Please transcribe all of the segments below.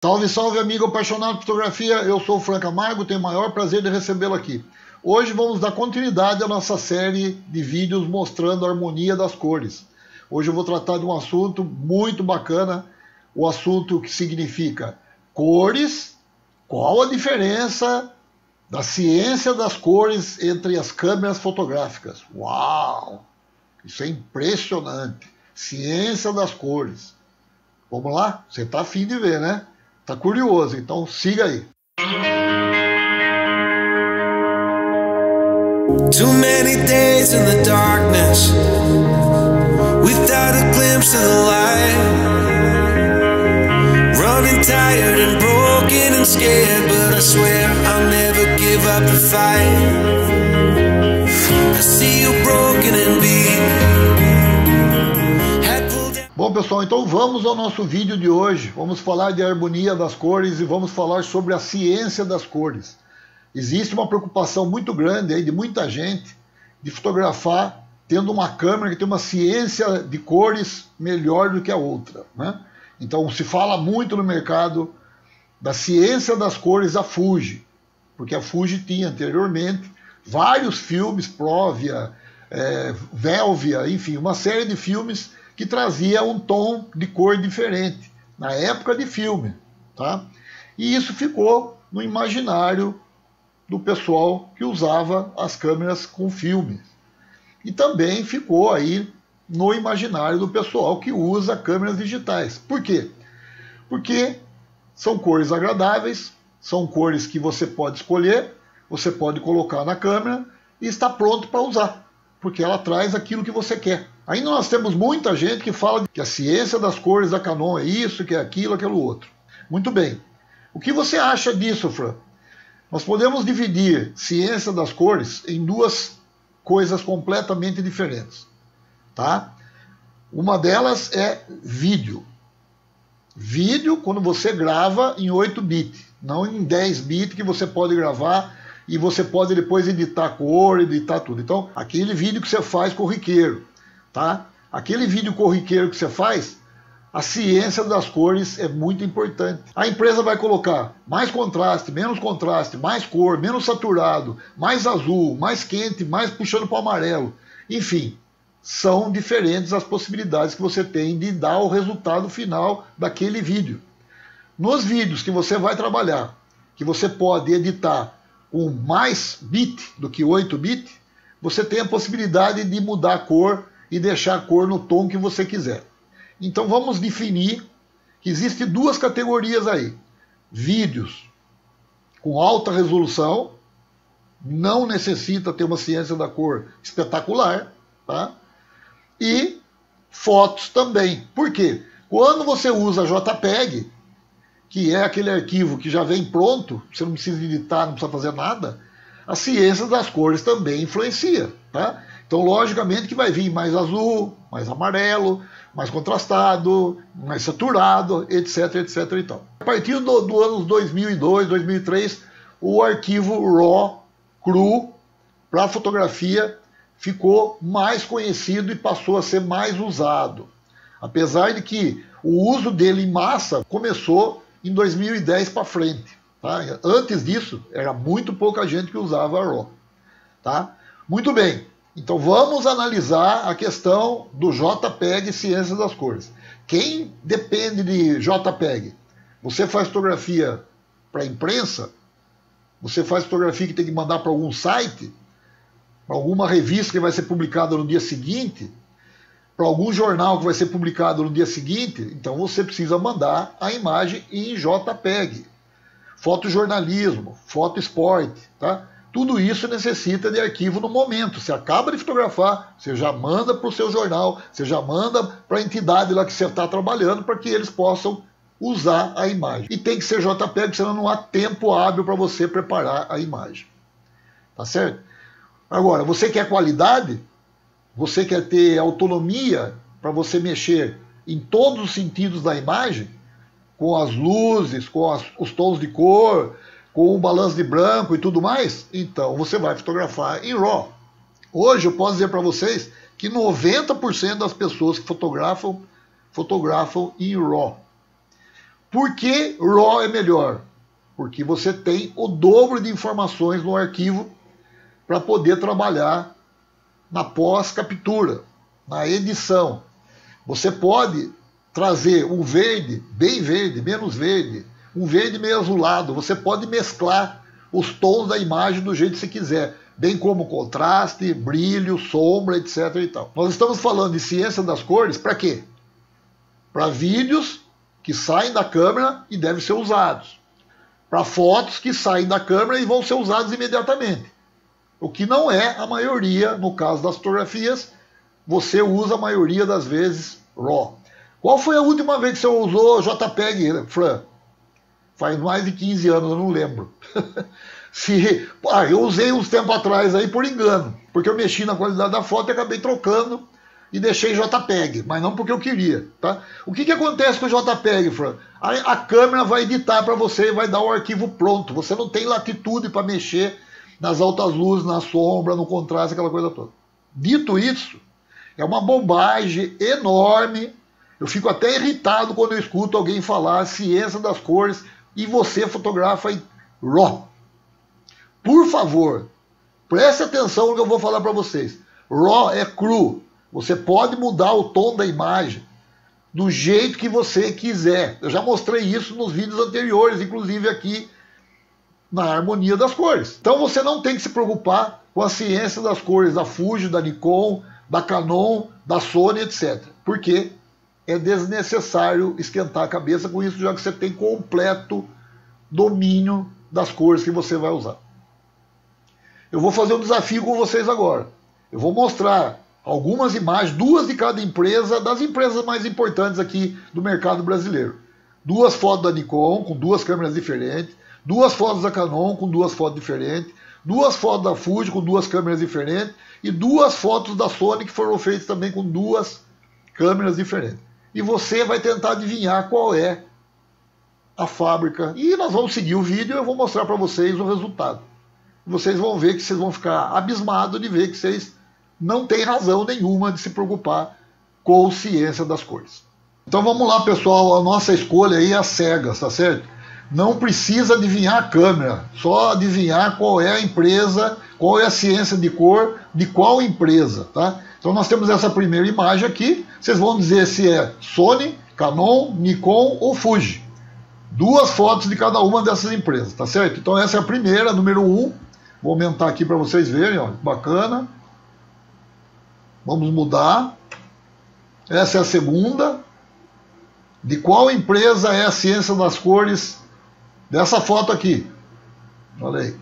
Salve, salve, amigo apaixonado por fotografia. Eu sou o Frank Camargo, tenho o maior prazer de recebê-lo aqui. Hoje vamos dar continuidade à nossa série de vídeos mostrando a harmonia das cores. Hoje eu vou tratar de um assunto muito bacana, o assunto que significa cores, qual a diferença da ciência das cores entre as câmeras fotográficas. Uau! Isso é impressionante. Ciência das cores. Vamos lá? Você está afim de ver, né? Tá curioso, então siga aí. Too many days in the darkness without a glimpse of the light, running tired and broken and scared, but I swear I'll never give up the fight. I see you broken and beat. Bom, pessoal, então vamos ao nosso vídeo de hoje. Vamos falar de harmonia das cores e vamos falar sobre a ciência das cores. Existe uma preocupação muito grande aí de muita gente de fotografar tendo uma câmera que tem uma ciência de cores melhor do que a outra, né? Então se fala muito no mercado da ciência das cores da Fuji, porque a Fuji tinha anteriormente vários filmes, Provia, Velvia, enfim, uma série de filmes que trazia um tom de cor diferente, na época de filme, tá? E isso ficou no imaginário do pessoal que usava as câmeras com filme. E também ficou aí no imaginário do pessoal que usa câmeras digitais. Por quê? Porque são cores agradáveis, são cores que você pode escolher, você pode colocar na câmera e está pronto para usar, porque ela traz aquilo que você quer. Ainda nós temos muita gente que fala que a ciência das cores da Canon é isso, que é aquilo, aquilo outro. Muito bem. O que você acha disso, Fran? Nós podemos dividir ciência das cores em duas coisas completamente diferentes, tá? Uma delas é vídeo. Vídeo quando você grava em 8 bits, não em 10 bits que você pode gravar e você pode depois editar cor, editar tudo. Então, aquele vídeo que você faz corriqueiro, tá? Aquele vídeo corriqueiro que você faz, a ciência das cores é muito importante. A empresa vai colocar mais contraste, mais cor, menos saturado, mais azul, mais quente, mais puxando para o amarelo. Enfim, são diferentes as possibilidades que você tem de dar o resultado final daquele vídeo. Nos vídeos que você vai trabalhar, que você pode editar com mais bit do que 8 bits, você tem a possibilidade de mudar a cor e deixar a cor no tom que você quiser. Então vamos definir que existem duas categorias aí. Vídeos com alta resolução, não necessita ter uma ciência da cor espetacular, tá? E fotos também. Por quê? Quando você usa JPEG, que é aquele arquivo que já vem pronto, você não precisa editar, não precisa fazer nada, a ciência das cores também influencia, tá? Então, logicamente que vai vir mais azul, mais amarelo, mais contrastado, mais saturado, etc, etc e tal. A partir do ano 2002, 2003, o arquivo RAW, cru, para fotografia, ficou mais conhecido e passou a ser mais usado. Apesar de que o uso dele em massa começou em 2010 para frente. Tá? Antes disso, era muito pouca gente que usava RAW. Tá? Muito bem. Então vamos analisar a questão do JPEG e ciência das cores. Quem depende de JPEG? Você faz fotografia para imprensa? Você faz fotografia que tem que mandar para algum site? Para alguma revista que vai ser publicada no dia seguinte? Para algum jornal que vai ser publicado no dia seguinte? Então você precisa mandar a imagem em JPEG. Fotojornalismo, foto esporte, tá? Tudo isso necessita de arquivo no momento. Você acaba de fotografar, você já manda para o seu jornal, você já manda para a entidade lá que você está trabalhando para que eles possam usar a imagem. E tem que ser JPEG, senão não há tempo hábil para você preparar a imagem. Tá certo? Agora, você quer qualidade? Você quer ter autonomia para você mexer em todos os sentidos da imagem? Com as luzes, com os tons de cor, com o balanço de branco e tudo mais, então você vai fotografar em RAW. Hoje eu posso dizer para vocês que 90% das pessoas que fotografam em RAW. Por que RAW é melhor? Porque você tem o dobro de informações no arquivo para poder trabalhar na pós-captura, na edição. Você pode trazer um verde, bem verde, menos verde, um verde meio azulado. Você pode mesclar os tons da imagem do jeito que você quiser, bem como contraste, brilho, sombra, etc. e tal. Nós estamos falando de ciência das cores para quê? Para vídeos que saem da câmera e devem ser usados. Para fotos que saem da câmera e vão ser usadas imediatamente. O que não é a maioria, no caso das fotografias, você usa a maioria das vezes RAW. Qual foi a última vez que você usou JPEG, Fran? Faz mais de 15 anos, eu não lembro. Eu usei uns tempo atrás aí por engano, porque eu mexi na qualidade da foto e acabei trocando e deixei JPEG, mas não porque eu queria, tá? O que acontece com o JPEG, Fran? A câmera vai editar para você e vai dar o arquivo pronto. Você não tem latitude para mexer nas altas luzes, na sombra, no contraste, aquela coisa toda. Dito isso, é uma bobagem enorme. Eu fico até irritado quando eu escuto alguém falar ciência das cores e você fotografa em RAW. Por favor, preste atenção no que eu vou falar para vocês. RAW é cru. Você pode mudar o tom da imagem do jeito que você quiser. Eu já mostrei isso nos vídeos anteriores, inclusive aqui na harmonia das cores. Então você não tem que se preocupar com a ciência das cores da Fuji, da Nikon, da Canon, da Sony, etc. Porque é desnecessário esquentar a cabeça com isso, já que você tem completo domínio das cores que você vai usar. Eu vou fazer um desafio com vocês agora. Eu vou mostrar algumas imagens, 2 de cada empresa, das empresas mais importantes aqui do mercado brasileiro. 2 fotos da Nikon, com 2 câmeras diferentes, 2 fotos da Canon, com 2 fotos diferentes, 2 fotos da Fuji, com 2 câmeras diferentes, e 2 fotos da Sony, que foram feitas também com 2 câmeras diferentes. E você vai tentar adivinhar qual é a fábrica. E nós vamos seguir o vídeo e eu vou mostrar para vocês o resultado. Vocês vão ver que vocês vão ficar abismados de ver que vocês não têm razão nenhuma de se preocupar com ciência das cores. Então vamos lá, pessoal, a nossa escolha aí é às cegas, tá certo? Não precisa adivinhar a câmera, só adivinhar qual é a empresa, qual é a ciência de cor de qual empresa, tá? Então nós temos essa primeira imagem aqui, vocês vão dizer se é Sony, Canon, Nikon ou Fuji. 2 fotos de cada uma dessas empresas, tá certo? Então essa é a primeira, número 1. Vou aumentar aqui para vocês verem, ó, bacana. Vamos mudar. Essa é a segunda. De qual empresa é a ciência das cores dessa foto aqui? Olha aí.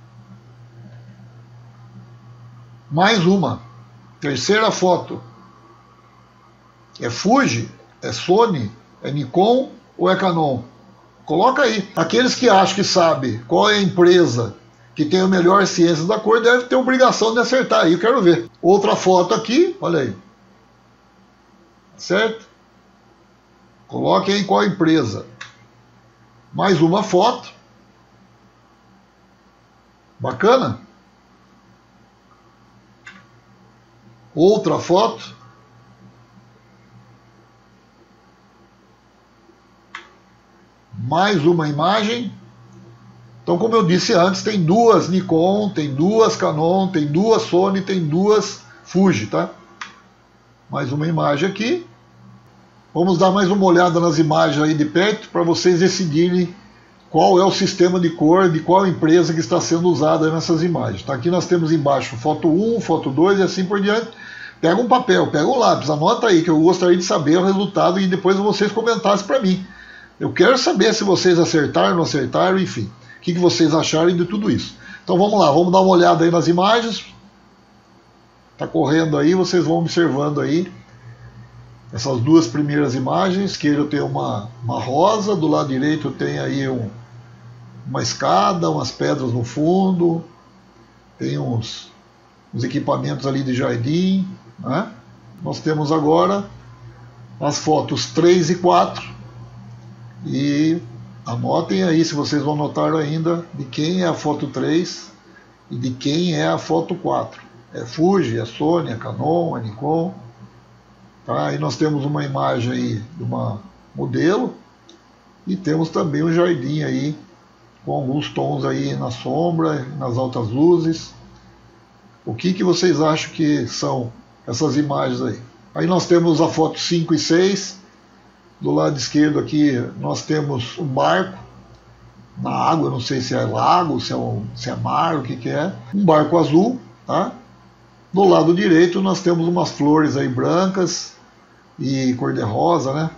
Mais uma. Terceira foto. É Fuji? É Sony? É Nikon ou é Canon? Coloca aí. Aqueles que acham que sabem qual é a empresa que tem a melhor ciência da cor devem ter obrigação de acertar aí. Eu quero ver. Outra foto aqui. Olha aí. Certo? Coloque aí qual empresa. Mais uma foto. Bacana? Outra foto. Mais uma imagem. Então, como eu disse antes, tem 2 Nikon, tem 2 Canon, tem 2 Sony, tem 2 Fuji, tá? Mais uma imagem aqui. Vamos dar mais uma olhada nas imagens aí de perto para vocês decidirem qual é o sistema de cor de qual empresa que está sendo usada nessas imagens. Tá? Aqui nós temos embaixo foto 1, foto 2 e assim por diante. Pega um papel, pega um lápis, anota aí que eu gostaria de saber o resultado e depois vocês comentassem para mim. Eu quero saber se vocês acertaram, não acertaram, enfim. O que vocês acharem de tudo isso. Então vamos lá, vamos dar uma olhada aí nas imagens. Está correndo aí, vocês vão observando aí essas 2 primeiras imagens. Esquerda tem uma rosa, do lado direito tem aí uma escada, umas pedras no fundo, tem uns equipamentos ali de jardim, né? Nós temos agora as fotos 3 e 4 e anotem aí, se vocês vão notar ainda, de quem é a foto 3 e de quem é a foto 4. É Fuji, é Sony, é Canon, é Nikon. Tá? Aí nós temos uma imagem aí de uma modelo E temos também um jardim aí, com alguns tons aí na sombra, nas altas luzes. O que vocês acham que são essas imagens aí? Aí nós temos a foto 5 e 6. Do lado esquerdo aqui nós temos um barco na água, não sei se é lago, se é mar, o que é. Um barco azul, tá? Do lado direito nós temos umas flores aí brancas e cor-de-rosa, né?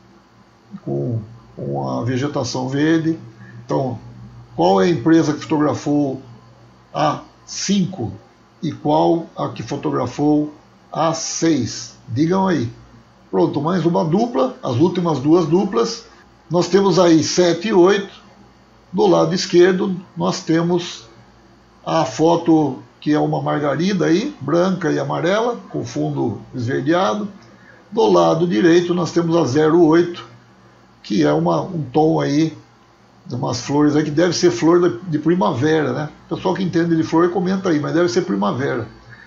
Com uma vegetação verde. Então, qual é a empresa que fotografou a 5 e qual a que fotografou a 6? Digam aí. Pronto, mais uma dupla, as últimas duas duplas. Nós temos aí 7 e 8. Do lado esquerdo nós temos a foto que é uma margarida aí, branca e amarela, com fundo esverdeado. Do lado direito nós temos a 08, que é um tom aí, de umas flores aí, que deve ser flor de primavera, né? O pessoal que entende de flor comenta aí, mas deve ser primavera.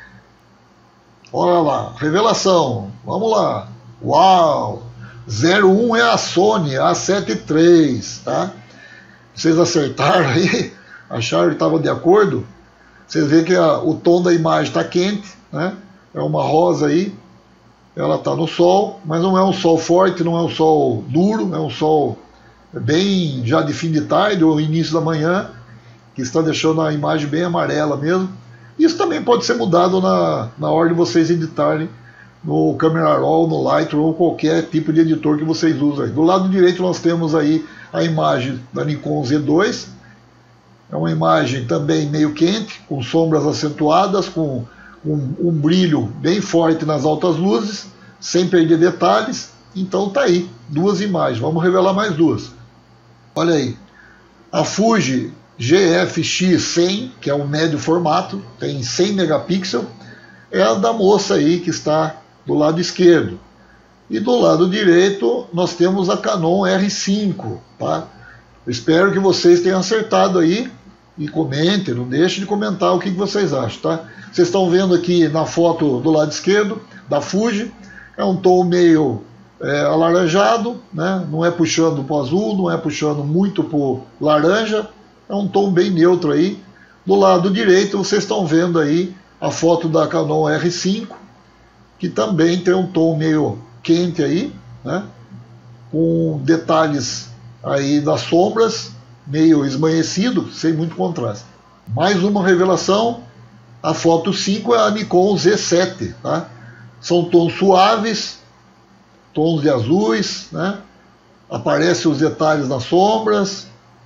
Olha lá, revelação, vamos lá. Uau! 01 é a Sony A7 III, tá? Vocês acertaram aí? Acharam que estava de acordo? Vocês veem que o tom da imagem está quente, né? É uma rosa aí. Ela está no sol, mas não é um sol forte, não é um sol duro, é um sol bem já de fim de tarde ou início da manhã, que está deixando a imagem bem amarela mesmo. Isso também pode ser mudado na hora de vocês editarem no Camera Raw, no Lightroom ou qualquer tipo de editor que vocês usam aí. Do lado direito nós temos aí a imagem da Nikon Z2. É uma imagem também meio quente, com sombras acentuadas, com um brilho bem forte nas altas luzes, sem perder detalhes. Então tá aí, duas imagens. Vamos revelar mais duas. Olha aí, a Fuji GFX100, que é um médio formato, tem 100 megapixels, é a da moça aí que está do lado esquerdo. E do lado direito nós temos a Canon R5, tá? Espero que vocês tenham acertado aí. E comentem, não deixe de comentar o que vocês acham, tá? Vocês estão vendo aqui na foto do lado esquerdo, da Fuji, é um tom meio alaranjado, né? Não é puxando para o azul, não é puxando muito para o laranja, é um tom bem neutro aí. Do lado direito vocês estão vendo aí a foto da Canon R5, que também tem um tom meio quente aí, né? Com detalhes aí das sombras, meio esmaecido, sem muito contraste. Mais uma revelação, a foto 5 é a Nikon Z7, tá? São tons suaves, tons de azuis, né? Aparecem os detalhes nas sombras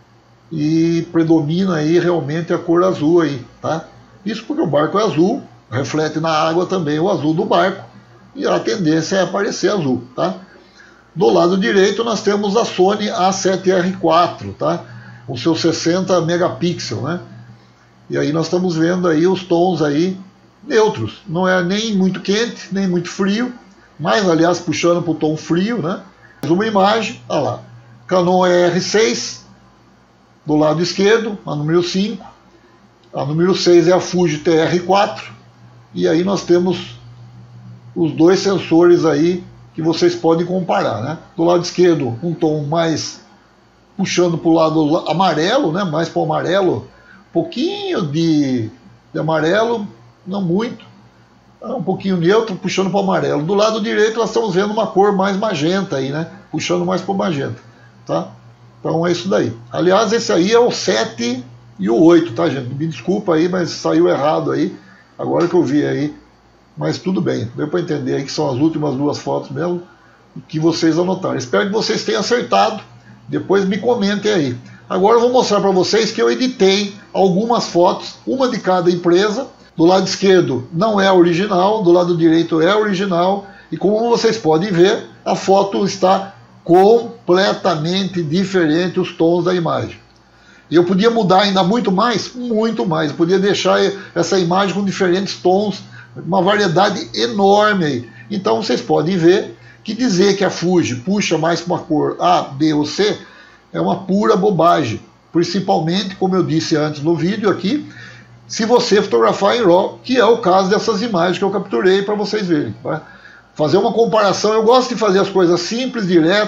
e predomina aí realmente a cor azul aí, tá? Isso porque o barco é azul, reflete na água também o azul do barco e a tendência é aparecer azul, tá? Do lado direito nós temos a Sony A7R4, tá? Com seus 60 megapixels, né? E aí nós estamos vendo aí os tons aí neutros, não é nem muito quente, nem muito frio, mas aliás puxando para o tom frio, né? Mais uma imagem, olha lá, Canon R6, do lado esquerdo, a número 5, a número 6 é a Fuji TR4, e aí nós temos os dois sensores aí que vocês podem comparar, né? Do lado esquerdo um tom mais puxando para o lado amarelo, né? Mais para o amarelo, pouquinho de amarelo, não muito, um pouquinho neutro, puxando para o amarelo. Do lado direito nós estamos vendo uma cor mais magenta aí, né? Puxando mais para o magenta, tá? Então é isso daí. Aliás, esse aí é o 7 e o 8, tá, gente? Me desculpa aí, mas saiu errado aí, agora que eu vi aí, mas tudo bem, deu para entender aí que são as últimas duas fotos mesmo que vocês anotaram. Espero que vocês tenham acertado. Depois me comentem aí. Agora eu vou mostrar para vocês que eu editei algumas fotos, uma de cada empresa. Do lado esquerdo não é original, do lado direito é original. E como vocês podem ver, a foto está completamente diferente, os tons da imagem. E eu podia mudar ainda muito mais. Eu podia deixar essa imagem com diferentes tons, uma variedade enorme aí. Então vocês podem ver que dizer que a Fuji puxa mais para uma cor A, B ou C é uma pura bobagem. Principalmente, como eu disse antes no vídeo aqui, se você fotografar em RAW, que é o caso dessas imagens que eu capturei para vocês verem. Tá? Fazer uma comparação, eu gosto de fazer as coisas simples, direta,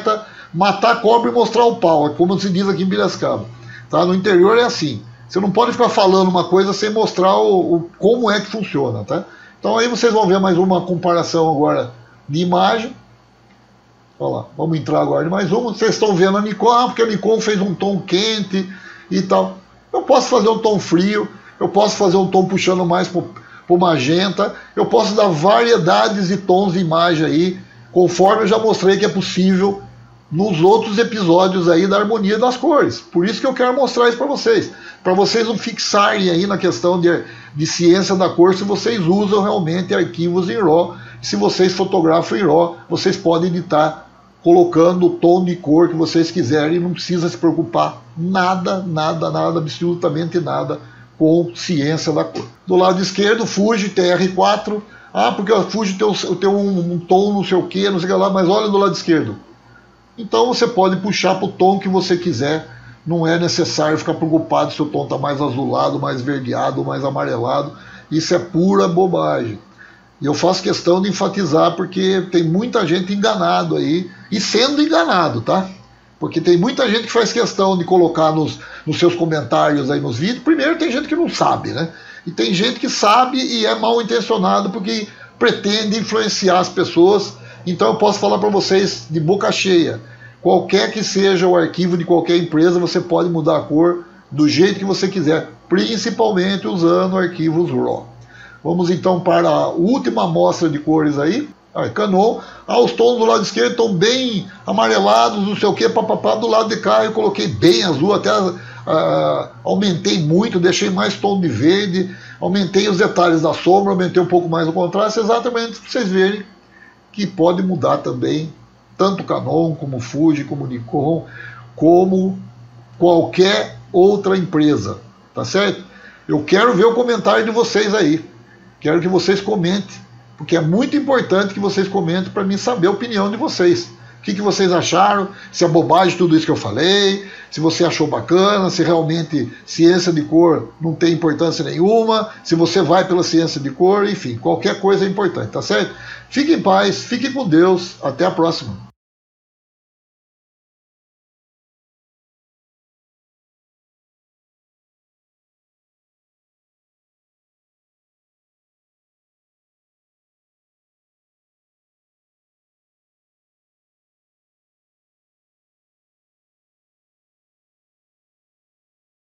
matar a cobra e mostrar o pau, como se diz aqui em Piracicaba. Tá? No interior é assim. Você não pode ficar falando uma coisa sem mostrar como é que funciona. Tá? Então aí vocês vão ver mais uma comparação agora de imagem. Olha lá, vamos entrar agora em mais uma. Vocês estão vendo a Nikon, porque a Nikon fez um tom quente e tal. Eu posso fazer um tom frio, eu posso fazer um tom puxando mais para o magenta, eu posso dar variedades de tons de imagem aí, conforme eu já mostrei que é possível nos outros episódios aí da harmonia das cores. Por isso que eu quero mostrar isso para vocês não fixarem aí na questão de ciência da cor, se vocês usam realmente arquivos em RAW. Se vocês fotografam em RAW, vocês podem editar colocando o tom de cor que vocês quiserem, não precisa se preocupar nada, absolutamente nada com ciência da cor. Do lado esquerdo, Fuji TR4. Ah, porque a Fuji tem um tom não sei o que, não sei o que lá, mas olha do lado esquerdo. Então você pode puxar para o tom que você quiser, não é necessário ficar preocupado se o tom está mais azulado, mais verdeado, mais amarelado. Isso é pura bobagem. E eu faço questão de enfatizar porque tem muita gente enganado aí, e sendo enganado, tá? Porque tem muita gente que faz questão de colocar nos seus comentários aí nos vídeos. Primeiro, tem gente que não sabe, né? E tem gente que sabe e é mal intencionado porque pretende influenciar as pessoas. Então eu posso falar para vocês de boca cheia. Qualquer que seja o arquivo de qualquer empresa, você pode mudar a cor do jeito que você quiser, principalmente usando arquivos RAW. Vamos então para a última amostra de cores aí. Canon. Os tons do lado esquerdo estão bem amarelados, não sei o que, papapá. Do lado de cá eu coloquei bem azul, até aumentei muito, deixei mais tom de verde, aumentei os detalhes da sombra, aumentei um pouco mais o contraste, exatamente para vocês verem que pode mudar também, tanto Canon, como Fuji, como Nikon, como qualquer outra empresa, tá certo? Eu quero ver o comentário de vocês aí. Quero que vocês comentem, porque é muito importante que vocês comentem para mim saber a opinião de vocês. O que vocês acharam, se é bobagem tudo isso que eu falei, se você achou bacana, se realmente ciência de cor não tem importância nenhuma, se você vai pela ciência de cor, enfim, qualquer coisa é importante, tá certo? Fiquem em paz, fiquem com Deus, até a próxima.